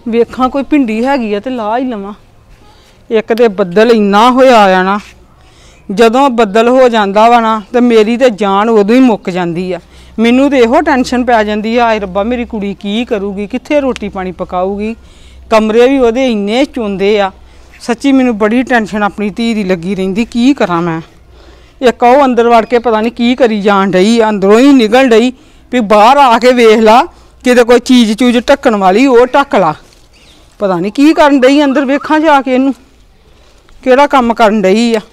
ਵੇਖਾਂ ਕੋਈ ਭਿੰਡੀ ਹੈਗੀ ਆ ਤੇ ਲਾ ਹੀ ਲਵਾਂ। ਇੱਕ ਤੇ ਬੱਦਲ ਇੰਨਾ ਹੋਇਆ ਆ ਨਾ, ਜਦੋਂ ਬੱਦਲ ਹੋ ਜਾਂਦਾ ਵਾ ਨਾ ਤੇ ਮੇਰੀ ਤੇ ਜਾਨ ਉਦੋਂ ਹੀ ਮੁੱਕ ਜਾਂਦੀ ਆ। ਮੈਨੂੰ ਤੇ ਇਹੋ ਟੈਨਸ਼ਨ ਪੈ ਜਾਂਦੀ ਆ, ਆਏ ਰੱਬਾ ਮੇਰੀ ਕੁੜੀ ਕੀ ਕਰੂਗੀ, ਕਿੱਥੇ ਰੋਟੀ ਪਾਣੀ ਪਕਾਊਗੀ। ਕਮਰੇ ਵੀ ਉਹਦੇ ਇੰਨੇ ਚੁੰਦੇ ਆ, ਸੱਚੀ ਮੈਨੂੰ ਬੜੀ ਟੈਨਸ਼ਨ ਆਪਣੀ ਧੀ ਦੀ ਲੱਗੀ ਰਹਿੰਦੀ। ਕੀ ਕਰਾਂ ਮੈਂ? ਇੱਕ ਉਹ ਅੰਦਰ ਵੜ ਕੇ ਪਤਾ ਨਹੀਂ ਕੀ ਕਰੀ ਜਾਣ ਡਈ, ਅੰਦਰੋਂ ਹੀ ਨਿਕਲ ਡਈ ਵੀ ਬਾਹਰ ਆ ਕੇ ਵੇਖ ਲਾ, ਕਿਤੇ ਕੋਈ ਚੀਜ਼ ਚੂਜ਼ ਢੱਕਣ ਵਾਲੀ ਉਹ ਢੱਕ ਲਾ। ਪਤਾ ਨਹੀਂ ਕੀ ਕਰਨ ਡਈ ਅੰਦਰ, ਵੇਖਾਂ ਜਾ ਕੇ ਇਹਨੂੰ ਕਿਹੜਾ ਕੰਮ ਕਰਨ ਡਈ ਆ।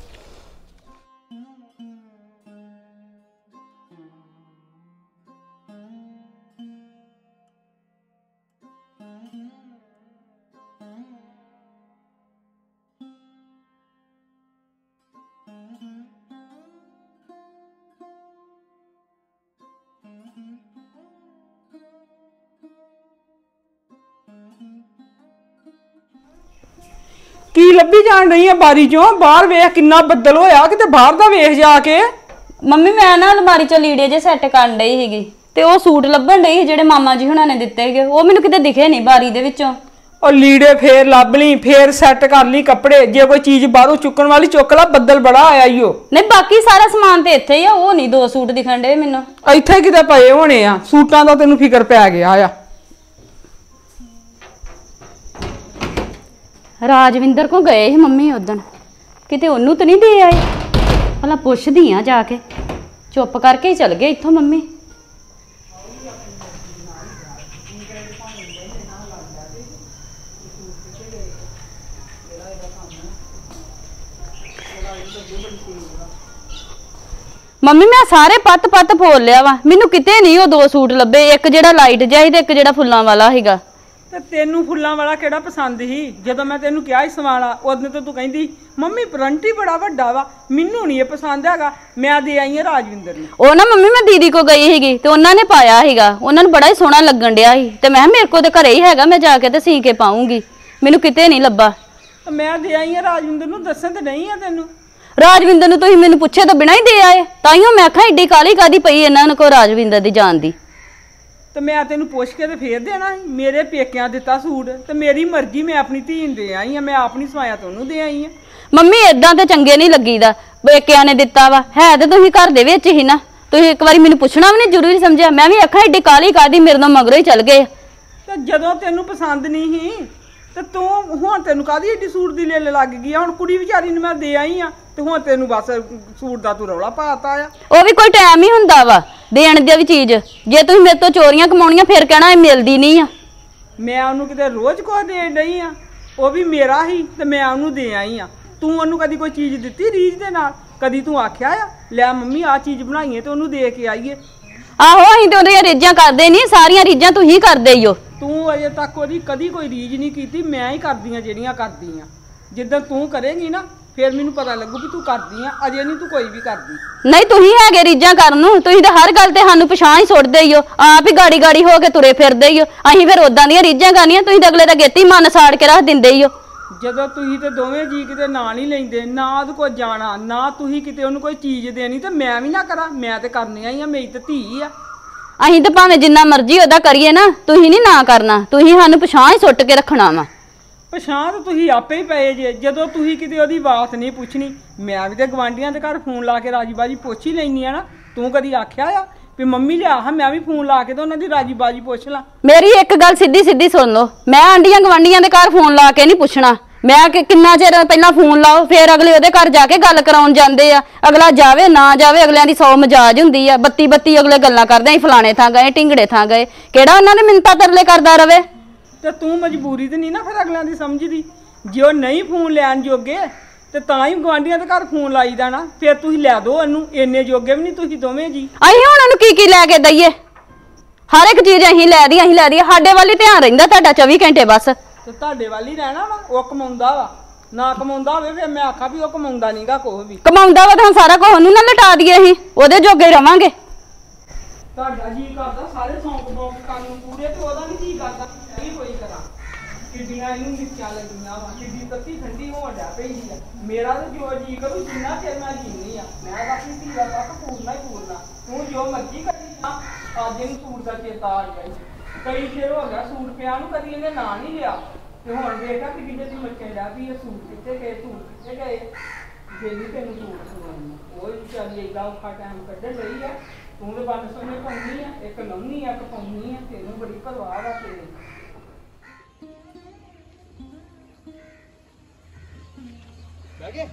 ਕੀ ਲੱਭੀ ਜਾਣ ਰਹੀ ਆ ਬਾਰੀ ਚੋਂ? ਬਾਹਰ ਵੇਖ ਕਿੰਨਾ ਬੱਦਲ ਹੋਇਆ, ਕਿਤੇ ਬਾਹਰ ਦਾ ਵੇਖ ਜਾ ਕੇ। ਮੰਮੀ ਮੈਂ ਨਾ ਅਲਮਾਰੀ ਚ ਲੀੜੇ ਜੇ ਸੈੱਟ ਕਰਨ ਡਈ ਸੀਗੀ ਤੇ ਉਹ ਸੂਟ ਲੱਭਣ ਡਈ ਜਿਹੜੇ ਮਾਮਾ ਜੀ ਹੁਣਾਂ ਨੇ ਦਿੱਤੇ ਹੈਗੇ, ਉਹ ਮੈਨੂੰ ਕਿਤੇ ਦਿਖੇ ਨਹੀਂ ਬਾਰੀ ਦੇ ਵਿੱਚੋਂ। ਉਹ ਲੀੜੇ ਫੇਰ ਲੱਭ ਲਈ, ਫੇਰ ਸੈੱਟ ਕਰ ਲਈ ਕੱਪੜੇ। ਜੇ ਕੋਈ ਚੀਜ਼ ਬਾਹਰੋਂ ਚੁੱਕਣ ਵਾਲੀ ਚੁੱਕ ਲਾ, ਬੱਦਲ ਬੜਾ ਆਇਆ ਈ। ਉਹ ਨਹੀਂ ਬਾਕੀ ਸਾਰਾ ਸਮਾਨ ਤੇ ਇੱਥੇ ਹੀ ਆ, ਉਹ ਨਹੀਂ ਦੋ ਸੂਟ ਦਿਖਣ ਡੇ ਮੈਨੂੰ। ਇੱਥੇ ਕਿਤੇ ਪਏ ਹੋਣੇ ਆ, ਸੂਟਾਂ ਦਾ ਤੈਨੂੰ ਫਿਕਰ ਪੈ ਗਿਆ ਆ। ਰਾਜਵਿੰਦਰ ਕੋ ਗਏ ਸੀ ਮੰਮੀ ਉਦਣ, ਕਿਤੇ ਉਹਨੂੰ ਤਾਂ ਨਹੀਂ ਦੇ ਆਏ? ਭਲਾ ਪੁੱਛਦੀ ਆ ਜਾ ਕੇ। ਚੁੱਪ ਕਰਕੇ ਹੀ ਚਲ ਗਏ ਇੱਥੋਂ ਮੰਮੀ। ਮੰਮੀ ਮੈਂ ਸਾਰੇ ਪੱਤ ਫੋਲ ਲਿਆ ਵਾ, ਮੈਨੂੰ ਕਿਤੇ ਨਹੀਂ ਉਹ ਦੋ ਸੂਟ ਲੱਭੇ। ਇੱਕ ਜਿਹੜਾ ਲਾਈਟ ਜਿਹਾ ਸੀ ਤੇ ਇੱਕ ਜਿਹੜਾ ਫੁੱਲਾਂ ਵਾਲਾ ਸੀਗਾ। ਤੇ ਤੈਨੂੰ ਫੁੱਲਾਂ ਵਾਲਾ ਕਿਹੜਾ ਪਸੰਦ ਸੀ? ਜਦੋਂ ਮੈਂ ਤੈਨੂੰ ਕਿਹਾ ਸੀ ਸਵਾਲਾ, ਉਦੋਂ ਤੋਂ ਤੂੰ ਕਹਿੰਦੀ ਮੰਮੀ ਪ੍ਰਿੰਟ ਹੀ ਬੜਾ ਵੱਡਾ ਵਾ, ਮੈਨੂੰ ਨਹੀਂ ਇਹ ਪਸੰਦ ਹੈਗਾ, ਮੈਂ ਦੇ ਆਈ ਆ ਰਾਜਵਿੰਦਰ ਨੂੰ। ਉਹ ਨਾ ਮੰਮੀ ਮੈਂ ਦੀਦੀ ਕੋ ਗਈ ਸੀਗੀ ਤੇ ਉਹਨਾਂ ਨੇ ਪਾਇਆ ਸੀਗਾ, ਉਹਨਾਂ ਨੂੰ ਬੜਾ ਹੀ ਸੋਹਣਾ ਲੱਗਣ ਡਿਆ ਸੀ ਤੇ ਮੈਂ ਮੇਰੇ ਕੋਲ ਤੇ ਘਰੇ ਹੀ ਹੈਗਾ, ਮੈਂ ਜਾ ਕੇ ਤੇ ਸੀ ਕੇ ਪਾਉਂਗੀ। ਮੈਨੂੰ ਕਿਤੇ ਨਹੀਂ ਲੱਭਾ। ਮੈਂ ਦੇ ਆਈ ਆ ਰਾਜਵਿੰਦਰ ਨੂੰ, ਦੱਸਣ ਤੇ ਨਹੀਂ ਆ ਤੈਨੂੰ। ਰਾਜਵਿੰਦਰ ਨੂੰ ਤੁਸੀਂ ਮੈਨੂੰ ਪੁੱਛੇ ਤਾਂ ਬਿਨਾਂ ਹੀ ਦੇ ਆਏ, ਤਾਈਓ ਮੈਂ ਆਖਾਂ ਏਡੀ ਕਾਲੀ ਕਾਦੀ ਪਈ ਇਹਨਾਂ ਕੋ ਰਾਜਵਿੰਦਰ ਦੀ ਜਾਣ ਦੀ। ਤੇ ਮੈਂ ਤੈਨੂੰ ਪੁੱਛ ਕੇ ਤੇ ਫੇਰ ਦੇਣਾ ਸੀ। ਮੇਰੇ ਪੇਕਿਆਂ ਦਿੱਤਾ ਸੂਟ ਤੇ ਮੇਰੀ ਮਰਜ਼ੀ, ਮੈਂ ਆਪਣੀ ਧੀ ਨੂੰ ਦੇ ਆਈ ਆ, ਮੈਂ ਆਪ ਨਹੀਂ ਸਵਾਇਆ ਤੁਹਾਨੂੰ ਦੇ ਆਈ ਆ। ਮੰਮੀ ਏਦਾਂ ਤੇ ਚੰਗੇ ਨਹੀਂ ਲੱਗੀਦਾ, ਪੇਕਿਆਂ ਨੇ ਦਿੱਤਾ ਵਾ ਹੈ ਤੇ ਤੁਸੀਂ ਘਰ ਦੇ ਵਿੱਚ ਹੀ ਨਾ। ਤੁਸੀਂ ਇੱਕ ਵਾਰੀ ਮੈਨੂੰ ਪੁੱਛਣਾ ਵੀ ਨਹੀਂ ਜ਼ਰੂਰੀ ਸਮਝਿਆ? ਮੈਂ ਵੀ ਆਖਾਂ ਏਡੀ ਕਾਲੀ ਕਾਦੀ ਮੇਰੇ ਨਾਲ ਮਗਰੋਂ ਹੀ ਚੱਲ ਗਏ। ਤੇ ਜਦੋਂ ਤੈਨੂੰ ਪਸੰਦ ਨਹੀਂ ਸੀ ਤੇ ਤੂੰ ਹੁਣ ਤੈਨੂੰ ਕਾਹਦੀ ਏਡੀ ਸੂਟ ਦੀ ਲਿੱਲ ਲੱਗ ਗਈ ਆ? ਹੁਣ ਕੁੜੀ ਵਿਚਾਰੀ ਨੂੰ ਮੈਂ ਦੇ ਆਈ ਆ ਤੇ ਹੁਣ ਤੈਨੂੰ ਬਸ ਸੂਟ ਦਾ ਤੂੰ ਰੌਲਾ ਪਾਤਾ ਆ। ਉਹ ਵੀ ਕੋਈ ਟਾਈਮ ਹੀ ਹੁੰਦਾ ਵਾ ਦੇਣ ਦੀ ਵੀ ਚੀਜ਼। ਜੇ ਤੁਸੀਂ ਮੇਰੇ ਤੋਂ ਚੋਰੀਆਂ ਕਮਾਉਣੀਆਂ ਫਿਰ ਕਹਿਣਾ ਇਹ ਮਿਲਦੀ ਨਹੀਂ ਆ। ਮੈਂ ਉਹਨੂੰ ਕਿਤੇ ਰੋਜ਼ ਕੁਝ ਦੇ ਡਈ ਆ, ਉਹ ਵੀ ਮੇਰਾ ਹੀ ਤੇ ਮੈਂ ਉਹਨੂੰ ਦੇ ਆਈ ਆ। ਤੂੰ ਉਹਨੂੰ ਕਦੀ ਕੋਈ ਚੀਜ਼ ਦਿੱਤੀ ਰੀਝ ਦੇ ਨਾਲ? ਕਦੀ ਤੂੰ ਆਖਿਆ ਆ ਲੈ ਮੰਮੀ ਆਹ ਚੀਜ਼ ਬਣਾਈਏ ਤੇ ਉਹਨੂੰ ਦੇ ਕੇ ਆਈਏ? ਆਹੋ ਅਸੀਂ ਤੇ ਉਹਦੀਆਂ ਰੀਝਾਂ ਕਰਦੇ ਨਹੀਂ, ਸਾਰੀਆਂ ਰੀਝਾਂ ਤੁਸੀਂ ਕਰਦੇ ਹੀ ਹੋ। ਤੂੰ ਅਜੇ ਤੱਕ ਉਹਦੀ ਕਦੀ ਕੋਈ ਰੀਝ ਨਹੀਂ ਕੀਤੀ, ਮੈਂ ਹੀ ਕਰਦੀ ਆ ਜਿਹੜੀਆਂ ਕਰਦੀ ਆ। ਜਿੱਦਾਂ ਤੂੰ ਕਰੇਗੀ ਨਾ ਫਿਰ ਮੈਨੂੰ ਪਤਾ ਲੱਗੂ ਕਿ ਤੂੰ ਕਰਦੀ ਆ, ਅਜੇ ਨਹੀਂ ਤੂੰ ਕੋਈ ਵੀ ਕਰਦੀ। ਨਹੀਂ ਤੁਸੀਂ ਹੈਗੇ ਰੀਝਾਂ ਕਰਨ ਨੂੰ, ਤੁਸੀਂ ਤਾਂ ਹਰ ਗੱਲ ਤੇ ਸਾਨੂੰ ਪਛਾਣ ਹੀ ਸੁੱਟਦੇ ਹੀ ਹੋ, ਆਪ ਹੀ ਗਾੜੀ ਗਾੜੀ ਹੋ ਕੇ ਤੁਰੇ ਫਿਰਦੇ ਹੀ ਹੋ। ਅਸੀਂ ਫਿਰ ਉਦਾਂ ਦੀਆਂ ਰੀਝਾਂ ਕਰਨੀਆਂ, ਤੁਸੀਂ ਤਾਂ ਅਗਲੇ ਦਾ ਗੇਤੀ ਮਨ ਸਾੜ ਕੇ ਰੱਖ ਦਿੰਦੇ ਹੀ ਹੋ। ਜਦੋਂ ਤੁਸੀਂ ਤੇ ਦੋਵੇਂ ਜੀ ਕਿਤੇ ਨਾਂ ਨਹੀਂ ਲੈਂਦੇ, ਨਾ ਉਹਦੇ ਕੋਲ ਜਾਣਾ, ਨਾ ਤੁਸੀਂ ਕਿਤੇ ਉਹਨੂੰ ਕੋਈ ਚੀਜ਼ ਦੇਣੀ, ਤੇ ਮੈਂ ਵੀ ਨਾ ਕਰਾਂ? ਮੈਂ ਤੇ ਕਰਨੀਆਂ ਹੀ ਆ, ਮੇਰੀ ਤੇ ਧੀ ਆ। ਅਸੀਂ ਤਾਂ ਭਾਵੇਂ ਜਿੰਨਾ ਮਰਜ਼ੀ ਉਹਦਾ ਕਰੀਏ ਨਾ, ਤੁਸੀਂ ਨਹੀਂ ਨਾ ਕਰਨਾ, ਤੁਸੀਂ ਸਾਨੂੰ ਪਛਾਣ ਹੀ ਸੁੱਟ ਕੇ ਰੱਖਣਾ ਵਾ। ਪਛਾਣ ਤਾਂ ਤੁਸੀਂ ਆਪੇ ਹੀ ਪਏ ਜੇ, ਜਦੋਂ ਤੁਸੀਂ ਕਿਤੇ ਉਹਦੀ ਬਾਤ ਨਹੀਂ ਪੁੱਛਣੀ। ਮੈਂ ਵੀ ਤੇ ਗਵਾਂਢੀਆਂ ਦੇ ਘਰ ਫੋਨ ਲਾ ਕੇ ਰਾਜੀ ਬਾਜੀ ਪੁੱਛ ਹੀ ਲੈਣੀ ਆ ਨਾ। ਤੂੰ ਕਦੀ ਆਖਿਆ ਆ ਵੀ ਮੰਮੀ ਲਿਆ ਹਾਂ ਮੈਂ ਵੀ ਫੋਨ ਲਾ ਕੇ ਤੇ ਉਹਨਾਂ ਦੀ ਰਾਜੀ ਬਾਜੀ ਪੁੱਛ ਲਾਂ? ਮੇਰੀ ਇੱਕ ਗੱਲ ਸਿੱਧੀ ਸੁਣ ਲਓ, ਮੈਂ ਆਂਡੀਆਂ ਗਵਾਂਢੀਆਂ ਦੇ ਘਰ ਫੋਨ ਲਾ ਕੇ ਨਹੀਂ ਪੁੱਛਣਾ। ਮੈਂ ਕਿ ਕਿੰਨਾ ਚਿਰ ਪਹਿਲਾਂ ਫੋਨ ਲਾਓ, ਫਿਰ ਅਗਲੇ ਉਹਦੇ ਘਰ ਜਾ ਕੇ ਗੱਲ ਕਰਾਉਣ ਜਾਂਦੇ ਆ। ਅਗਲਾ ਜਾਵੇ ਨਾ ਜਾਵੇ, ਅਗਲਿਆਂ ਦੀ 100 ਮਜਾਜ ਹੁੰਦੀ ਆ। ਬੱਤੀ ਅਗਲੇ ਗੱਲਾਂ ਕਰਦੇ, ਅਸੀਂ ਫਲਾਣੇ ਥਾਂ ਗਏ, ਢਿੰਗੜੇ ਥਾਂ ਗਏ। ਕਿਹੜਾ ਉਹਨਾਂ ਨੇ ਮਿੰਨਤਾਂ ਤਰਲੇ ਕਰਦਾ ਰਵੇ? ਤੇ ਤੂੰ ਮਜਬੂਰੀ ਤੇ ਨਹੀਂ ਨਾ ਫਿਰ ਅਗਲਿਆਂ ਦੀ ਸਮਝਦੀ। ਜੇ ਉਹ ਨਹੀਂ ਫੋਨ ਲੈਣ ਜੋਗੇ ਤੇ ਤਾਂ ਹੀ ਗਵਾਂਢੀਆਂ ਦੇ ਘਰ ਫੋਨ ਲਾਈਦਾ ਨਾ। ਫਿਰ ਤੁਸੀਂ ਲੈ ਦੋ ਉਹਨੂੰ, ਇੰਨੇ ਜੋਗੇ ਵੀ ਨਹੀਂ ਤੁਸੀਂ ਦੋਵੇਂ ਜੀ। ਅਸੀਂ ਹੁਣ ਉਹਨੂੰ ਕੀ ਲੈ ਕੇ ਦਈਏ? ਹਰ ਇੱਕ ਚੀਜ਼ ਅਸੀਂ ਲੈ ਦੀ ਸਾਡੇ ਵੱਲ ਹੀ ਧਿਆਨ ਰਹਿੰਦਾ ਤੁਹਾਡਾ 24 ਘੰਟੇ ਬਸ। ਤੇ ਤੁਹਾਡੇ ਵੱਲ ਹੀ ਰਹਿਣਾ ਵਾ, ਉਹ ਕਮਾਉਂਦਾ ਵਾ। ਨਾ ਕਮਾਉਂਦਾ ਹੋਵੇ ਫਿਰ ਮੈਂ ਆਖਾਂ ਵੀ ਉਹ ਕਮਾਉਂਦਾ ਨਹੀਂਗਾ ਕੁਛ ਵੀ। ਕਮਾਉਂਦਾ ਵਾ ਤਾਂ ਸਾਰਾ ਕੁਝ ਉਹਨੂੰ ਨਾ ਲਟਾ ਦਈਏ, ਅਸੀਂ ਉਹਦੇ ਜੋਗੇ ਰਵਾਂਗੇ। ਤੁਹਾਡਾ ਜੀ ਕਰਦਾ ਸਾਰੇ ਸੌਂਕ ਬੌਂਕ ਕਰਨ ਨੂੰ ਪੂਰੇ, ਤੇ ਉਹਦਾ ਨਹੀਂ ਜੀ ਕਰਦਾ ਇਹ ਕੋਈ ਕਰਾਂ। ਕਿੱਡੀਆਂ ਇਹਨੂੰ ਮਿਰਚਾਂ ਲੱਗੀਆਂ ਵਾ, ਕਿੱਡੀ ਤੱਤੀ ਠੰਡੀ ਹੋਣ ਡਿਆ ਪਈ ਆ। ਮੇਰਾ ਤਾਂ ਜੋ ਜੀ ਕਰੂ ਜਿੰਨਾ ਚਿਰ ਮੈਂ ਜੀਣੀ ਆ, ਮੈਂ ਆਪਣੀ ਧੀ ਦਾ ਤੱਕ ਪੂਰਨਾ ਹੀ ਪੂਰਨਾ। ਤੂੰ ਜੋ ਮਰਜ਼ੀ ਕਰੀ ਜਾ, ਅੱਜ ਇਹਨੂੰ ਸੂਟ ਦਾ ਚੇਤਾ ਆ ਗਿਆ। ਕਈ ਚਿਰ ਹੋ ਗਿਆ ਸੂਟ ਪਿਆ ਨੂੰ, ਕਦੀ ਇਹਨੇ ਨਾਂ ਨਹੀਂ ਲਿਆ। ਤੇ ਹੁਣ ਵੇਖਾ ਕਿ ਕਿਤੇ ਦੀ ਮੱਚਣ ਲੱਗ ਪਈ, ਇਹ ਸੂਟ ਕਿੱਥੇ ਗਏ, ਸੂਟ ਕਿੱਥੇ ਗਏ। ਜੇ ਨਹੀਂ ਤੈਨੂੰ ਸੂਟ ਸਵਾਉਣੀ ਉਹ ਵਿਚਾਰੀ ਏਡਾ ਔਖਾ ਟਾਈਮ ਕੱਢਣ ਲਈ ਆ। ਤੂੰ ਤੇ ਬੰਦ ਸੋਨੇ ਪਾਉਣੀ ਆ, ਇੱਕ ਲਾਉਣੀ ਆ, ਇੱਕ ਪਾਉਣੀ ਆ, ਤੈਨੂੰ ਬੜੀ ਪਰਵਾਹ ਵਾ ਤੇਰੀ। ਬਹਿ ਗਏ?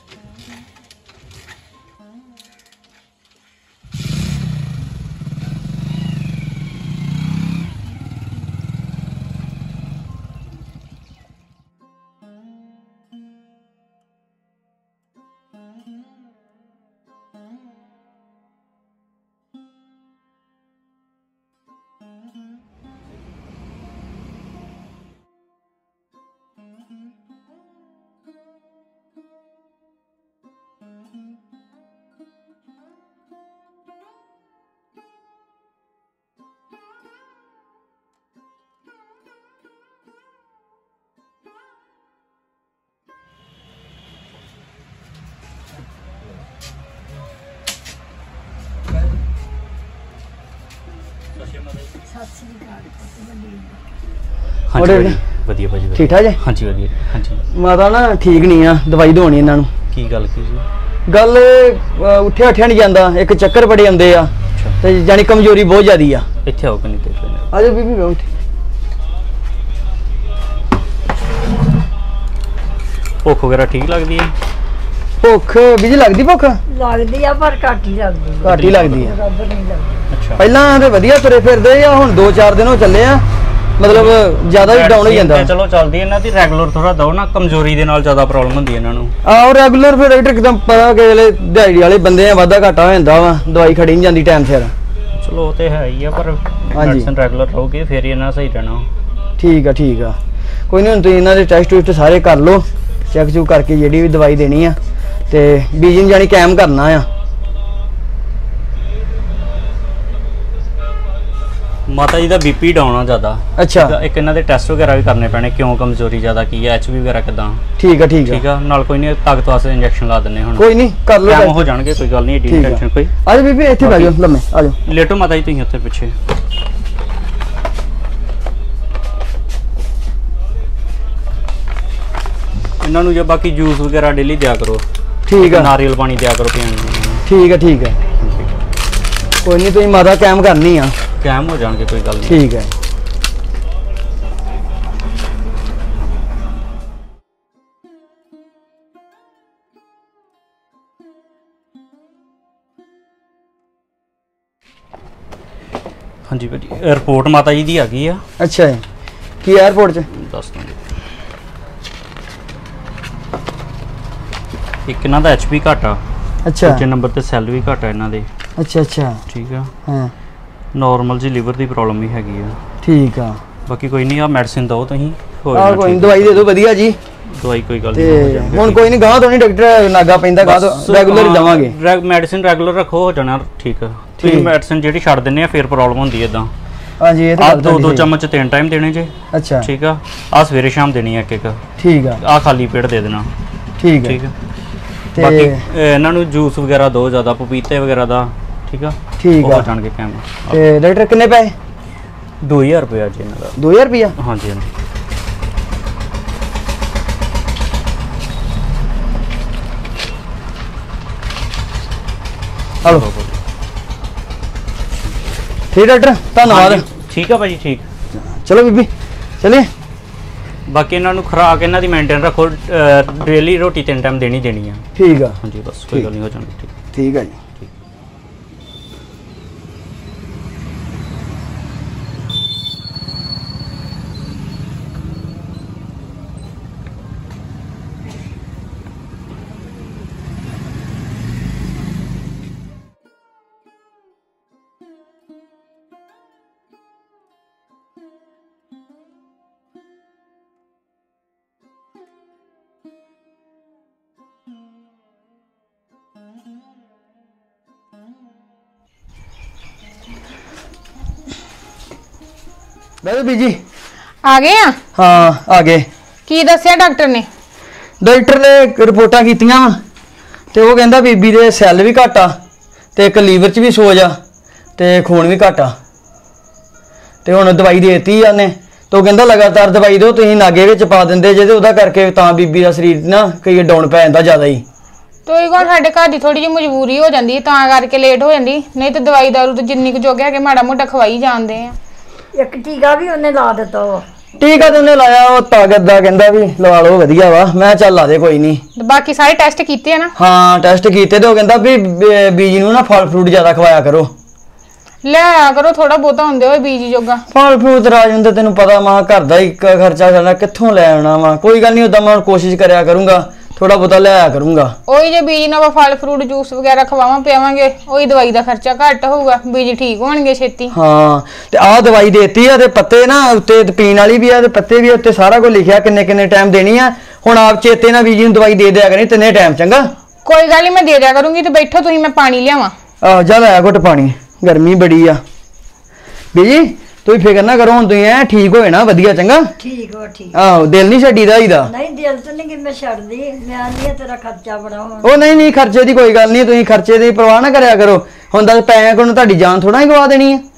ਹਾਂਜੀ ਵਧੀਆ ਭਾਜੀ ਠੀਕ ਠਾਕ ਜੀ? ਹਾਂਜੀ ਵਧੀਆ ਹਾਂਜੀ। ਮਾਤਾ ਨਾ ਠੀਕ ਨਹੀਂ ਆ, ਦਵਾਈ ਦਵਾਉਣੀ ਇਹਨਾਂ ਨੂੰ। ਕੀ ਗੱਲ ਕੀ ਜੀ? ਗੱਲ ਉੱਠਿਆ ਉੱਠਿਆ ਨਹੀਂ ਜਾਂਦਾ, ਇੱਕ ਚੱਕਰ ਬੜੇ ਆਉਂਦੇ ਆ ਤੇ ਜਾਨੀ ਕਮਜ਼ੋਰੀ ਬਹੁਤ ਜ਼ਿਆਦੀ ਆ। ਇੱਥੇ ਆਓ ਕਿੰਨੀ ਦੇਰ ਪਹਿਲਾਂ। ਆਜੋ ਬੀਬੀ ਬੈਠ। ਭੁੱਖ ਵਗੈਰਾ ਠੀਕ ਲੱਗਦੀ ਹੈ? ਭੁੱਖ ਬੀਜੀ ਲੱਗਦੀ? ਭੁੱਖ ਲੱਗਦੀ ਆ ਪਰ ਘੱਟ ਹੀ ਲੱਗਦੀ, ਘੱਟ ਹੀ ਲੱਗਦੀ ਆ। ਬਰਾਬਰ ਨਹੀਂ ਲੱਗਦੀ। ਅੱਛਾ। ਪਹਿਲਾਂ ਤੇ ਵਧੀਆ ਤੁਰੇ ਫਿਰਦੇ ਆ, ਹੁਣ 2-4 ਦਿਨ ਹੋ ਚੱਲੇ ਆ, ਮਤਲਬ ਜ਼ਿਆਦਾ ਹੀ ਡਾਊਨ ਹੋ ਜਾਂਦਾ। ਚਲੋ ਚੱਲਦੀ ਇਹਨਾਂ ਦੀ ਰੈਗੂਲਰ ਥੋੜਾ ਦੋ ਨਾ, ਕਮਜ਼ੋਰੀ ਦੇ ਨਾਲ ਜ਼ਿਆਦਾ ਪ੍ਰੋਬਲਮ ਹੁੰਦੀ ਹੈ ਇਹਨਾਂ ਨੂੰ। ਆਹ ਰੈਗੂਲਰ ਫਿਰ ਡਾਕਟਰ ਇੱਕਦਮ ਪਤਾ ਕਿ ਜਿਹੜੇ ਦਿਹਾੜੀ ਵਾਲੇ ਬੰਦੇ ਆ ਵਾਧਾ ਘਾਟਾ ਹੋ ਜਾਂਦਾ ਵਾ, ਦਵਾਈ ਖੜੀ ਨਹੀਂ ਜਾਂਦੀ ਟਾਈਮ ਸਿਰ। ਚਲੋ ਉਹ ਤੇ ਹੈ ਹੀ ਆ, ਪਰ ਮੈਡੀਸਨ ਰੈਗੂਲਰ ਰਹੋਗੇ ਫਿਰ ਹੀ ਇਹਨਾਂ ਸਹੀ ਰਹਿਣਾ। ਠੀਕ ਆ ਠੀਕ ਆ, ਕੋਈ ਨਹੀਂ ਹੁਣ ਤੁਸੀਂ ਇਹਨਾਂ ਦੇ ਟੈਸਟ ਟੂਸਟ ਸਾਰੇ ਕਰ ਲਓ, ਚੈੱਕ ਚੁੱਕ ਕਰਕੇ ਜਿਹੜੀ ਵੀ ਦਵਾਈ ਦੇਣੀ ਆ, ਤੇ ਬੀਜਨ ਜਾਨੀ ਕਾਇਮ ਕਰਨਾ ਆ। ਮਾਤਾ ਜੀ ਦਾ ਬੀਪੀ ਡਾਊਨ ਆ ਜ਼ਿਆਦਾ। ਅੱਛਾ। ਇੱਕ ਇਹਨਾਂ ਦੇ ਟੈਸਟ ਵਗੈਰਾ ਵੀ ਕਰਨੇ ਪੈਣੇ, ਕਿਉਂ ਕਮਜ਼ੋਰੀ ਜ਼ਿਆਦਾ ਕੀ ਹੈ, ਐਚਬੀ ਵਗੈਰਾ ਕਿਦਾਂ। ਠੀਕ ਆ ਠੀਕ ਆ ਠੀਕ ਆ, ਨਾਲ ਕੋਈ ਨਹੀਂ ਤਾਕਤ ਵਾਸਤੇ ਇੰਜੈਕਸ਼ਨ ਲਾ ਦਿੰਨੇ ਹੁਣ। ਕੋਈ ਨਹੀਂ ਕਰ ਲਓ, ਕੰਮ ਹੋ ਜਾਣਗੇ, ਕੋਈ ਗੱਲ ਨਹੀਂ, ਏਡੀ ਟੈਨਸ਼ਨ ਕੋਈ। ਆਜੋ ਬੀਬੀ ਇੱਥੇ ਬਹਿ ਜਾਓ, ਲੰਮੇ ਆਜੋ। ਲੇਟੋ ਮਾਤਾ ਜੀ ਤੁਸੀਂ ਉੱਥੇ ਪਿੱਛੇ। ਇਹਨਾਂ ਨੂੰ ਜੇ ਬਾਕੀ ਜੂਸ ਵਗੈਰਾ ਡੇਲੀ ਦਿਆ ਕਰੋ। ਠੀਕ ਆ, ਨਾਰੀਅਲ ਪਾਣੀ ਦਿਆ ਕਰੋ ਪੀਣ ਨੂੰ। ਠੀਕ ਆ ਠੀਕ ਆ, ਕੋਈ ਨਹੀਂ ਤੁਸੀਂ ਮਾਤਾ ਕਾਇਮ ਕਰਨੀ ਆ। ਕਾਇਮ ਹੋ ਜਾਣਗੇ, ਕੋਈ ਗੱਲ ਨਹੀਂ। ਠੀਕ ਹੈ। ਹਾਂਜੀ ਭਾਜੀ, ਰਿਪੋਰਟ ਮਾਤਾ ਜੀ ਦੀ ਆ ਗਈ ਆ। ਅੱਛਾ ਜੀ, ਕੀ 에어ਪੋਰਟ 'ਚ? ਦੱਸ ਦਾਂਗੇ। ਇੱਕ ਇਹਨਾਂ ਦਾ ਐਚਪੀ ਘੱਟ ਆ। ਅੱਛਾ। ਦੂਜੇ ਨੰਬਰ ਤੇ ਸੈੱਲ ਵੀ ਘੱਟ ਆ ਇਹਨਾਂ ਦੇ। ਅੱਛਾ ਅੱਛਾ ਠੀਕ ਆ। ਹਾਂ ਨਾਰਮਲ ਜੀ ਲਿਵਰ ਦੀ ਪ੍ਰੋਬਲਮ ਵੀ ਹੈਗੀ ਆ। ਠੀਕ ਆ। ਬਾਕੀ ਕੋਈ ਨਹੀਂ, ਆ ਮੈਡੀਸਿਨ ਦਿਓ ਤੁਸੀਂ। ਆ ਕੋਈ ਨਹੀਂ, ਦਵਾਈ ਦੇ ਦਿਓ ਵਧੀਆ ਜੀ। ਦਵਾਈ ਕੋਈ ਗੱਲ ਤੇ ਨਹੀਂ। ਹੁਣ ਕੋਈ ਨਹੀਂ, ਗਾਂ ਤੋਂ ਨਹੀਂ ਡਾਕਟਰ ਨਾਗਾ ਪੈਂਦਾ, ਗਾਂ ਤੋਂ ਰੈਗੂਲਰ ਹੀ ਦਵਾਂਗੇ। ਮੈਡੀਸਿਨ ਰੈਗੂਲਰ ਰੱਖੋ, ਹੋ ਜਾਣਾ ਠੀਕ ਆ। ਤੁਸੀਂ ਮੈਡੀਸਿਨ ਜਿਹੜੀ ਛੱਡ ਦਿੰਨੇ ਆ ਫਿਰ ਪ੍ਰੋਬਲਮ ਹੁੰਦੀ ਹੈ ਇਦਾਂ। ਹਾਂਜੀ, ਇਹ ਤਾਂ ਆ 2 ਚਮਚ 3 ਟਾਈਮ ਦੇਣੇ ਜੇ। ਅੱਛਾ ਠੀਕ ਆ। ਆ ਸਵੇਰੇ ਸ਼ਾਮ ਦੇਣੀ ਆ ਇੱਕ। ਠੀਕ ਆ। ਆ ਖਾਲੀ ਪੇਟ ਦੇ ਦੇਣਾ। ਠੀਕ ਠੀਕ ਆ। ਆ। ਬਾਕੀ ਇਹਨਾਂ ਨੂੰ ਜੂਸ ਵਗੈਰਾ ਦੋ ਜ਼ਿਆਦਾ, ਪਪੀਤੇ ਵਗੈਰਾ ਦਾ। ਠੀਕ ਆ। ਠੀਕ ਆ। ਹੋ ਜਾਣਗੇ ਕੈਮ। ਤੇ ਡਾਕਟਰ ਕਿੰਨੇ ਪੈਸੇ? 2000 ਰੁਪਏ ਜੀ ਇਹਨਾਂ ਦਾ। 2000 ਰੁਪਿਆ? ਹਾਂਜੀ ਹਾਂਜੀ। ਹਲੋ ਠੀਕ ਡਾਕਟਰ, ਧੰਨਵਾਦ। ਠੀਕ ਆ ਭਾਜੀ, ਠੀਕ। ਚਲੋ ਬੀਬੀ ਚਲਿਏ। ਬਾਕੀ ਇਹਨਾਂ ਨੂੰ ਖੁਰਾਕ ਇਹਨਾਂ ਦੀ ਮੇਨਟੇਨ ਰੱਖੋ, ਡੇਲੀ ਰੋਟੀ 3 ਟਾਈਮ ਦੇਣੀ ਦੇਣੀ ਆ। ਠੀਕ ਆ। ਹਾਂਜੀ ਬਸ, ਕੋਈ ਗੱਲ ਨਹੀਂ, ਹੋ ਜਾਣਗੇ ਠੀਕ। ਠੀਕ ਆ ਜੀ। ਬੀਜੀ ਆ ਗਏ ਆ? ਹਾਂ ਆ ਗਏ। ਕੀ ਦੱਸਿਆ ਡਾਕਟਰ ਨੇ? ਡਾਕਟਰ ਨੇ ਰਿਪੋਰਟਾਂ ਕੀਤੀਆਂ ਵਾ ਤੇ ਉਹ ਕਹਿੰਦਾ ਬੀਬੀ ਦੇ ਸੈੱਲ ਵੀ ਘੱਟ ਆ ਤੇ ਇੱਕ ਲੀਵਰ 'ਚ ਵੀ ਸੋਜ ਆ ਤੇ ਖੂਨ ਵੀ ਘੱਟ ਆ। ਤੇ ਹੁਣ ਦਵਾਈ ਦੇਤੀ ਆ ਉਹਨੇ ਤੇ ਉਹ ਕਹਿੰਦਾ ਲਗਾਤਾਰ ਦਵਾਈ ਦਿਓ ਤੁਸੀਂ ਨਾਗੇ ਵਿੱਚ ਪਾ ਦਿੰਦੇ ਜੇ ਤੇ ਉਹਦਾ ਕਰਕੇ ਤਾਂ ਬੀਬੀ ਦਾ ਸਰੀਰ ਨਾ ਕਈ ਡਾਊਨ ਪੈ ਜਾਂਦਾ ਜ਼ਿਆਦਾ ਹੀ। ਤੋਈ ਕੋਲ ਸਾਡੇ ਘਰ ਦੀ ਥੋੜੀ ਜਿਹੀ ਮਜਬੂਰੀ ਹੋ ਜਾਂਦੀ ਤਾਂ ਕਰਕੇ ਲੇਟ ਹੋ ਜਾਂਦੀ, ਨਹੀਂ ਤੇ ਦਵਾਈ ਦਾਰੂ ਤੇ ਜਿੰਨੀ ਕੁ ਜੋਗੇ ਹੈਗੇ ਮਾੜਾ ਮੋਟਾ ਖਵਾਈ ਜਾਂਦੇ ਆ। ਇੱਕ ਟੀਕਾ ਵੀ ਉਹਨੇ ਲਾ ਦਿੱਤਾ ਵਾ। ਟੀਕਾ ਤੇ ਉਹਨੇ ਲਾਇਆ ਉਹ ਤਾਕਤ ਦਾ ਕਹਿੰਦਾ ਵੀ ਲਵਾ ਲਓ ਵਧੀਆ ਵਾ। ਮੈਂ ਚੱਲ ਲਾ ਦੇ ਕੋਈ ਨਹੀਂ। ਤੇ ਬਾਕੀ ਸਾਰੇ ਟੈਸਟ ਕੀਤੇ ਆ ਨਾ? ਹਾਂ ਟੈਸਟ ਕੀਤੇ ਤੇ ਉਹ ਕਹਿੰਦਾ ਵੀ ਬੀਜੀ ਨੂੰ ਨਾ ਫਲ ਫਰੂਟ ਜ਼ਿਆਦਾ ਖਵਾਇਆ ਕਰੋ। ਲੈ ਆਇਆ ਕਰੋ ਥੋੜਾ ਬਹੁਤਾ ਹੁੰਦੇ ਹੋਏ ਬੀਜ ਜੋਗਾ। ਫਲ ਫਰੂਟ ਰਾਜ ਹੁੰਦੇ ਤੈਨੂੰ ਪਤਾ ਮਾਂ ਘਰ ਦਾ ਹੀ ਖਰਚਾ ਕਰਨਾ ਕਿੱਥੋਂ ਲੈ ਆਉਣਾ ਵਾ। ਕੋਈ ਗੱਲ ਨਹੀਂ ਉਦਾਂ ਮੈਂ ਕੋਸ਼ਿਸ਼ ਕਰਿਆ ਕਰੂੰਗਾ ਥੋੜਾ ਬਹੁਤਾ ਲੈ ਆਇਆ ਕਰੂੰਗਾ। ਉਹੀ ਜੇ ਬੀਜ ਨਾਲ ਫਲ ਫਰੂਟ ਜੂਸ ਵਗੈਰਾ ਖਵਾਵਾਂ ਪਿਆਵਾਂਗੇ ਉਹੀ ਦਵਾਈ ਦਾ ਖਰਚਾ ਘੱਟ ਹੋਊਗਾ, ਬੀਜ ਠੀਕ ਹੋਣਗੇ ਛੇਤੀ। ਹਾਂ ਤੇ ਆਹ ਦਵਾਈ ਦੇਤੀ ਆ ਤੇ ਪੱਤੇ ਨਾ ਉੱਤੇ ਪੀਣ ਵਾਲੀ ਵੀ ਆ ਤੇ ਪੱਤੇ ਵੀ ਉੱਤੇ ਸਾਰਾ ਕੁਝ ਲਿਖਿਆ ਕਿੰਨੇ ਕਿੰਨੇ ਟਾਈਮ ਦੇਣੀ ਆ। ਹੁਣ ਆਪ ਚੇਤੇ ਨਾਲ ਬੀਜੀ ਨੂੰ ਦਵਾਈ ਦੇ ਦਿਆ ਕਰੀ ਤਿੰਨੇ ਟਾਈਮ ਚੰਗਾ। ਕੋਈ ਗੱਲ ਨਹੀਂ ਮੈਂ ਦੇ ਦਿਆ ਕਰੂੰਗੀ ਤੇ ਬੈਠੋ ਤੁਸੀਂ ਮੈਂ ਪਾਣੀ ਲਿਆਵਾਂ। ਆਹ ਜਾ ਲੈ ਘੁੱਟ ਪਾਣੀ ਗਰਮੀ ਬੜੀ ਆ। ਬੀਜੀ ਤੁਸੀਂ ਫਿਕਰ ਨਾ ਕਰੋ ਹੁਣ ਤੁਸੀਂ ਐ ਠੀਕ ਹੋਏ ਨਾ ਵਧੀਆ ਚੰਗਾ। ਠੀਕ ਵਾ ਠੀਕ। ਆਹੋ ਦਿਲ ਨਹੀਂ ਛੱਡੀਦਾ ਇਹਦਾ। ਨਹੀਂ ਦਿਲ ਤੇ ਨਹੀਂ ਕਿ ਮੈਂ ਛੱਡਦੀ, ਮੈਂ ਨਹੀਂ ਤੇਰਾ ਖਰਚਾ ਬੜਾ ਹੋਣਾ। ਉਹ ਨਹੀਂ ਖਰਚੇ ਦੀ ਕੋਈ ਗੱਲ ਨਹੀਂ ਤੁਸੀਂ ਖਰਚੇ ਦੀ ਪਰਵਾਹ ਨਾ ਕਰਿਆ ਕਰੋ। ਹੁਣ ਦੱਸ ਪੈਸੇ ਕੋਲ ਤੁਹਾਡੀ ਜਾਨ ਥੋੜਾ ਹੀ ਗਵਾ ਦੇਣੀ ਹੈ।